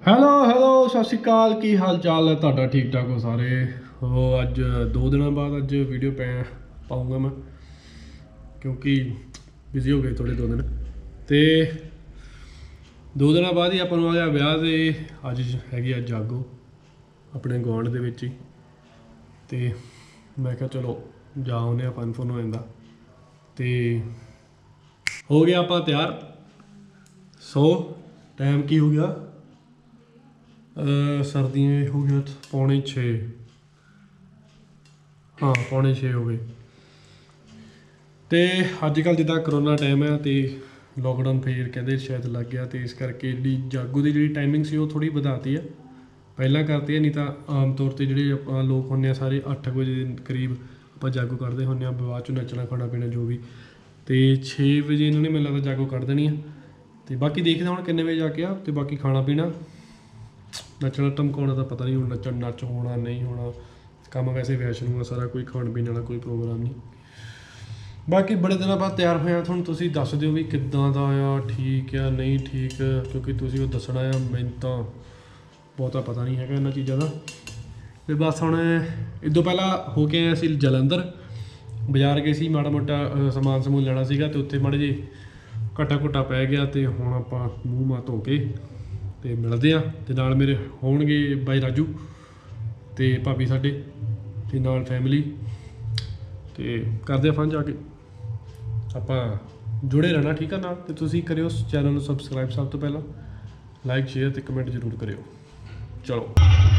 Hello ਸਤਿ ਸ਼੍ਰੀ ਅਕਾਲ। ਕੀ ਹਾਲ ਚਾਲ ਹੈ ਤੁਹਾਡਾ? ਠੀਕ ਠਾਕ ਹੋ ਸਾਰੇ? ਉਹ ਅੱਜ 2 ਦਿਨਾਂ ਬਾਅਦ ਅੱਜ ਵੀਡੀਓ ਪਾਉਂਗਾ ਮੈਂ, ਕਿਉਂਕਿ ਬਿਜ਼ੀ ਹੋ ਗਏ ਥੋੜੇ 2 ਦਿਨ। ਤੇ 2 ਦਿਨਾਂ ਬਾਅਦ ਹੀ ਆਪਾਂ ਨੂੰ ਆ ਗਿਆ ਵਿਆਹ। ਤੇ ਅੱਜ ਹੈਗੀ ਆ ਜਾਗੋ ਆਪਣੇ ਗੁਆਂਢ ਦੇ ਵਿੱਚ ਹੀ। ਤੇ ਮੈਂ ਕਿਹਾ ਚਲੋ ਜਾ ਆਉਂਦੇ ਆ, ਫਨ ਹੋ ਜਾਂਦਾ। ਤੇ ਹੋ ਗਿਆ ਆਪਾਂ ਤਿਆਰ। ਸੋ ਟਾਈਮ ਕੀ ਹੋ ਗਿਆ? ਸਰਦੀਆਂ हो गया 5:45। हाँ 5:45 हो गए। तो अजकल जिदा करोना टाइम है तो लॉकडाउन फिर कहते शायद लग गया, तो इस करके जी जागो की जी टाइमिंग से वो थोड़ी बढ़ाती है। पहला करती है, नहीं तो आम तौर पर जोड़े लोग होंगे सारे 8 बजे करीब आप जागो करते होंगे, बाद चो नचना खाना पीना जो भी। तो 6 बजे इन्होंने मैंने लगता जागो कर देनी है। तो बाकी देखते हूँ किन्ने बजे जाके आ। तो बाकी खाना पीना नचना धमकाना तो पता नहीं, हूँ नच होना नहीं होना, काम वैसे फैशन हुआ सारा, कोई खाने पीने वाला कोई प्रोग्राम नहीं। बाकी बड़े दिनों बाद तैयार होया, थोड़ा तुसीं दस दिओ भी किद्दां दा आया, ठीक है नहीं ठीक, क्योंकि तुसीं वो दसना है। मैनूं तां बहुता पता नहीं है इन्हां चीज़ां दा। ते बस हुण इदों पहला हो के आए असीं जलंधर, बाजार गए सी, माड़ा मोटा समान समून लेना सीगा, ते उत्थे माड़े जे घटा घुटा पै गया। तो हुण आपां मूँह माँ धो के ਤੇ ਮਿਲਦੇ ਆ। ਤੇ ਨਾਲ ਮੇਰੇ ਹੋਣਗੇ ਬਾਈ ਰਾਜੂ ਤੇ ਭਾਬੀ ਸਾਡੇ, ਤੇ ਨਾਲ ਫੈਮਿਲੀ। ਤੇ ਕਰਦੇ ਆ ਫਨ ਜਾ ਕੇ। ਆਪਾਂ ਜੁੜੇ ਰਹਿਣਾ ਠੀਕ ਆ ਨਾਲ। ਤੇ ਤੁਸੀਂ ਕਰਿਓ ਚੈਨਲ ਨੂੰ ਸਬਸਕ੍ਰਾਈਬ, ਸਭ ਤੋਂ ਪਹਿਲਾਂ ਲਾਈਕ ਸ਼ੇਅਰ ਤੇ ਕਮੈਂਟ ਜ਼ਰੂਰ ਕਰਿਓ। ਚਲੋ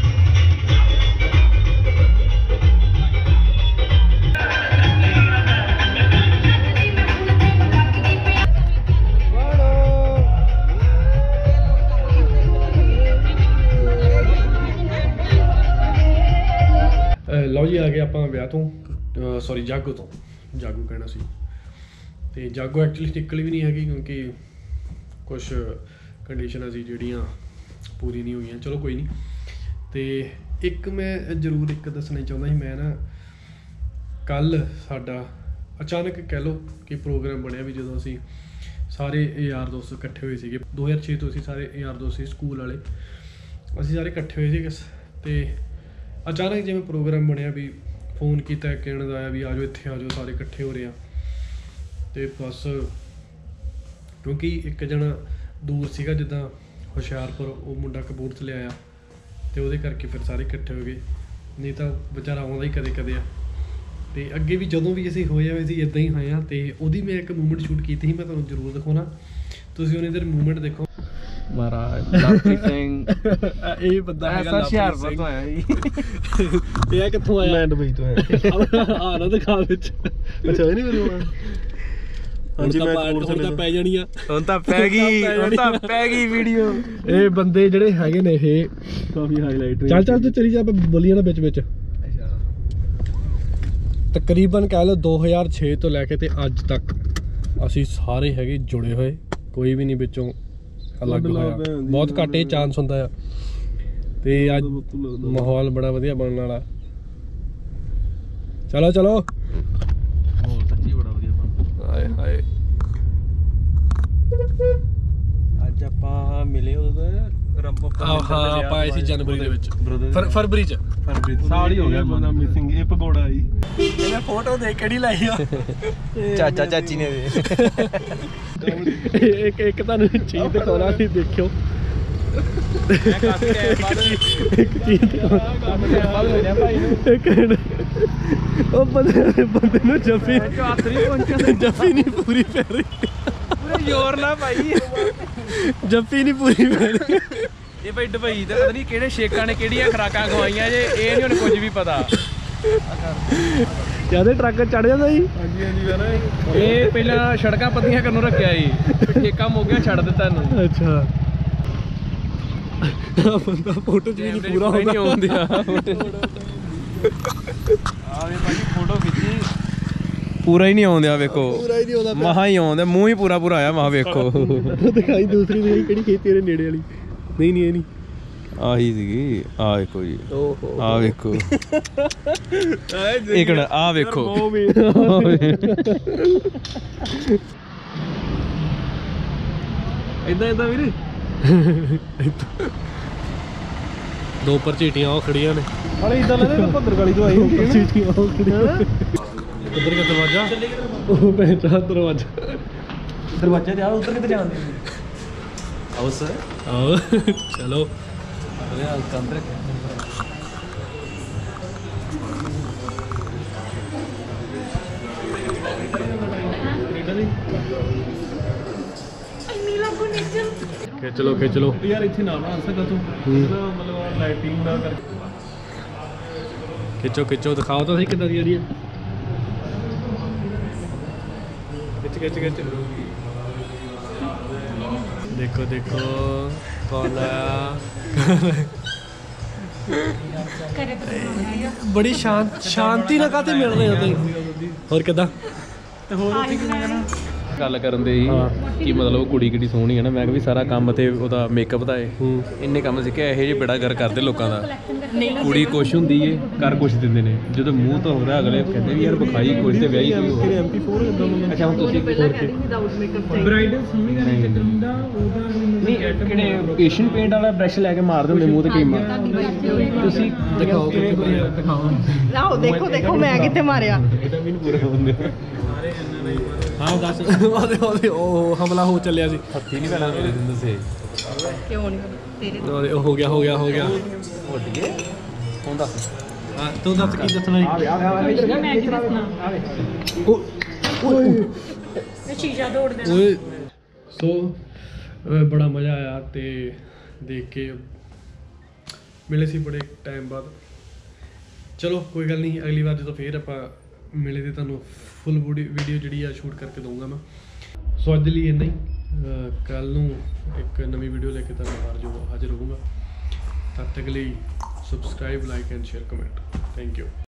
ਲਓ ਜੀ, ਆ ਗਏ ਆਪਾਂ ਵਿਆਹ ਤੋਂ, ਸੌਰੀ ਜਾਗੋ ਤੋਂ। ਜਾਗੋ ਕਹਿਣਾ ਸੀ। ਤੇ ਜਾਗੋ ਐਕਚੁਅਲੀ ਨਿਕਲ ਵੀ ਨਹੀਂ ਹੈਗੀ, ਕਿਉਂਕਿ ਕੁਛ ਕੰਡੀਸ਼ਨਾਂ ਸੀ ਜਿਹੜੀਆਂ ਪੂਰੀ ਨਹੀਂ ਹੋਈਆਂ। ਚਲੋ ਕੋਈ ਨਹੀਂ। ਤੇ ਇੱਕ ਮੈਂ ਜ਼ਰੂਰ ਇੱਕ ਦੱਸਣਾ ਚਾਹੁੰਦਾ ਸੀ। ਮੈਂ ਨਾ ਕੱਲ੍ਹ ਸਾਡਾ ਅਚਾਨਕ ਕਹਿ ਲਓ ਕਿ ਪ੍ਰੋਗਰਾਮ ਬਣਿਆ ਵੀ, ਜਦੋਂ ਅਸੀਂ ਸਾਰੇ ਯਾਰ ਦੋਸਤ ਇਕੱਠੇ ਹੋਏ ਸੀਗੇ 2006 ਤੋਂ। ਅਸੀਂ ਸਾਰੇ ਯਾਰ ਦੋਸਤ ਸੀ ਸਕੂਲ ਵਾਲੇ, ਅਸੀਂ ਸਾਰੇ ਇਕੱਠੇ ਹੋਏ ਸੀਗੇ। ਤੇ अचानक जिवें प्रोग्राम बनया भी फोन किया, कहने का आया भी आ जाओ इत्थे आ जाओ, सारे इकट्ठे हो रहे हैं। तो बस क्योंकि एक जना दूर सीगा जिद्दां हुशियारपुर, वो मुंडा कपूरथले आया, तो वो करके फिर सारे इकट्ठे हो गए। नहीं तो बेचारा आउंदा ही कदे कदे आ। तो अगे भी जदों भी असीं होए आ असीं इदां ही होए आ। तो उहदी मैं एक मूवमेंट शूट की थी, मैं तुहानूं जरूर दिखाउणा। तुसीं उहने इधर मूवमेंट देखो। महाराज लवप्रीत सिंह ਇਹ ਬੰਦਾ ਹੈਗਾ ਹੁਸ਼ਿਆਰਪੁਰ ਤੋਂ ਆਇਆ ਜੀ। ਇਹ ਕਿੱਥੋਂ ਆਇਆ? ਮੈਂ ਦੁਬਈ ਤੋਂ ਆਇਆ। ਆ ਨਾ ਦਿਖਾ ਵਿੱਚ। ਅੱਛਾ ਇਹ ਨਹੀਂ ਮੈਨੂੰ। ਹਾਂਜੀ ਮੈਂ ਹੁਣ ਤਾਂ ਪੈ ਜਾਣੀ ਆ। ਹੁਣ ਤਾਂ ਪੈ ਗਈ ਵੀਡੀਓ। ਇਹ ਬੰਦੇ ਜਿਹੜੇ ਹੈਗੇ ਨੇ ਇਹ ਕਾਫੀ ਹਾਈਲਾਈਟ। ਚੱਲ ਤੂੰ ਚਲੀ ਜਾ, ਆਪਾਂ ਬੋਲੀ ਜਾਣਾ ਵਿੱਚ ਵਿੱਚ। ਤਕਰੀਬਨ ਕਹਿ ਲਓ 2006 ਤੋਂ ਲੈ ਕੇ ਤੇ ਅੱਜ ਤੱਕ ਅਸੀਂ ਸਾਰੇ ਹੈਗੇ ਜੁੜੇ ਹੋਏ, ਕੋਈ ਵੀ ਨਹੀਂ ਵਿੱਚੋਂ अलग होया। बहुत घट ये चांस होंदा है। ते अज माहौल बड़ा वधिया बनने वाला। चलो चलो माहौल सच्ची बड़ा वधिया बन। हाय हाय अज आपां मिले उदे रंपा। हाँ आपां आए सी जनवरी दे विच, फरवरी च। साल ही हो गया बंदा मिसिंग। ये पकौड़ा आई ਇਹਨੇ फोटो देख केड़ी लाई आ चाचा चाची ने एक ਤੁਹਾਨੂੰ ਚੀਜ਼ ਦਿਖਾਉਣਾ ਸੀ, ਦੇਖਿਓ। ਮੈਂ ਕਾਫੀ ਟਾਈਮ ਬਾਅਦ ਇੱਕ ਚੀਜ਼ ਕੰਮ ਟਾਈਮ ਬਾਅਦ ਹੋ ਰਿਹਾ ਭਾਈ ਨੂੰ। ਉਹ ਬੰਦੇ ਨੂੰ ਜੱਫੀ ਨਹੀਂ ਪੂਰੀ ਪੈ ਰਹੀ, ਪੂਰੇ ਜ਼ੋਰ ਨਾਲ ਭਾਈ ਜੱਫੀ ਨਹੀਂ ਪੂਰੀ ਪੈ ਰਹੀ। ਇਹ ਭਾਈ ਦੁਬਈ ਤੇ ਪਤਾ ਨਹੀਂ ਕਿਹੜੇ ਸ਼ੇਕਾਂ ਨੇ ਕਿਹੜੀਆਂ ਖੁਰਾਕਾਂ ਖਵਾਈਆਂ ਜੇ, ਇਹ ਨਹੀਂ ਹੁਣ ਕੁਝ ਵੀ ਪਤਾ। ਜਿਆਦਾ ਟਰੱਕ ਚੜ ਜਾਂਦਾ ਜੀ। ਹਾਂਜੀ ਹਾਂਜੀ। ਇਹ ਪਹਿਲਾਂ ਸੜਕਾਂ ਪੱਧੀਆਂ ਕਰਨ ਨੂੰ ਰੱਖਿਆ ਜੀ, ਠੇਕਾ ਮੁੱਕ ਗਿਆ ਛੱਡ ਦਿੱਤਾ ਇਹਨੂੰ। ਅੱਛਾ ਬੰਦਾ ਫੋਟੋ ਚ ਵੀ ਪੂਰਾ ਹੋ ਨਹੀਂ ਆਉਂਦੇ ਆ। ਆਵੇ ਭਾਈ ਫੋਟੋ ਖਿੱਚੀ, ਪੂਰਾ ਹੀ ਨਹੀਂ ਆਉਂਦਾ। ਵੇਖੋ ਮਹਾ ਹੀ ਆਉਂਦਾ, ਮੂੰਹ ਹੀ ਪੂਰਾ ਆਇਆ ਮਹਾ। ਵੇਖੋ ਦਿਖਾਈ ਦੂਸਰੀ ਦਿਖਾਈ ਕਿਹੜੀ ਖੇਤੀ ਇਹਦੇ ਨੇੜੇ ਵਾਲੀ। ਨਹੀਂ ਇਹ ਨਹੀਂ ਆਹੀ ਸੀਗੀ। ਆ ਵੇਖੋ ਜੀ, ਆ ਵੇਖੋ ਇੱਕ ਮਿੰਟ, ਆ ਵੇਖੋ ਇਦਾਂ ਵੀਰੇ। दो उपर चीटियां वो खड़ियां ने हाले इदां लगदा कि भद्रकाली तो आई होंदी है चीटियां वो खड़ियां उधर का दरवाजा ओ पहचान दरवाजा दरवाजे ते उधर किते जांदे आओ सर आओ चलो अरे अंदर खिच लो खिच लो यार इत्थे ना बना सकदा तू मतलब लाइटिंग ना कर खिचो खिचो दिखाओ तो सही कितना दी आ रही है खिच खिच खिच देखो देखो कौन आया बड़ी शांति ना काते मिल रहे होते और किदा ਤੇ ਹੋਰ ਉੱਥੇ ਕੀ ਕਰਨਾ ਗੱਲ ਕਰਨ ਦੇ ਹੀ ਕਿ ਮਤਲਬ ਕੁੜੀ ਕਿੱਡੀ ਸੋਹਣੀ ਹੈ ਨਾ ਮੈਂ ਕਿਹਾ ਵੀ ਸਾਰਾ ਕੰਮ ਤੇ ਉਹਦਾ ਮੇਕਅਪ ਦਾ ਏ ਇੰਨੇ ਕੰਮ ਸਿੱਖਿਆ ਇਹੋ ਜਿਹੇ ਬੇੜਾ ਗਰ ਕਰਦੇ ਲੋਕਾਂ ਦਾ ਕੁੜੀ ਕੁਛ ਹੁੰਦੀ ਏ ਕਰ ਕੁਛ ਦਿੰਦੇ ਨੇ ਜਦੋਂ ਮੂੰਹ ਤੋਂ ਹੋਦਾ ਅਗਲੇ ਕਹਿੰਦੇ ਵੀ ਯਾਰ ਵਿਖਾਈ ਕੁਛ ਤੇ ਵਿਆਹੀ ਕੋਈ ਹੋਰ MP4 ਇਦਾਂ ਮਤਲਬ ਅੱਛਾ ਹੁਣ ਤੁਸੀਂ ਬ੍ਰਾਈਡਲ ਸੋਹਣੀ ਦਾ ਚੱਕਰ ਹੁੰਦਾ ਉਹਦਾ ਨਹੀਂ ਕਿਹੜੇ ਏਸ਼ੀਅਨ ਪੇਂਟ ਵਾਲਾ ਬ੍ਰਸ਼ ਲੈ ਕੇ ਮਾਰ ਦਿੰਦੇ ਮੂੰਹ ਤੇ ਕਰੀਮਾਂ ਤੁਸੀਂ ਦਿਖਾਓ ਦਿਖਾਓ ਆਓ ਦੇਖੋ ਦੇਖੋ ਮੈਂ ਕਿੱਥੇ ਮਾਰਿਆ ਇਹਦਾ ਵੀ ਨਹੀਂ ਪੂਰਾ ਹੁੰਦੇ हाँ दस हमला हो चलिया सी हत्थी नहीं पैना मेरे दिन से क्यों नहीं तेरे हो गया हो गया हो गया उठ गए कौन दस हाँ तू दस की दसना मैं की दसना मैं शीशा तोड़ देना सो बड़ा मज़ा आया ते देख के मिले सी बड़े टाइम बाद चलो कोई गल नहीं अगली बार जो फिर आप मिले तो तुहानूं फुल वीडियो जी शूट करके दूंगा मैं सो अज लिए इन्ना ही कल नूं एक नवी वीडियो लेके तुहानूं जो हाजिर होऊंगा तब तक लिए subscribe like and share comment thank you.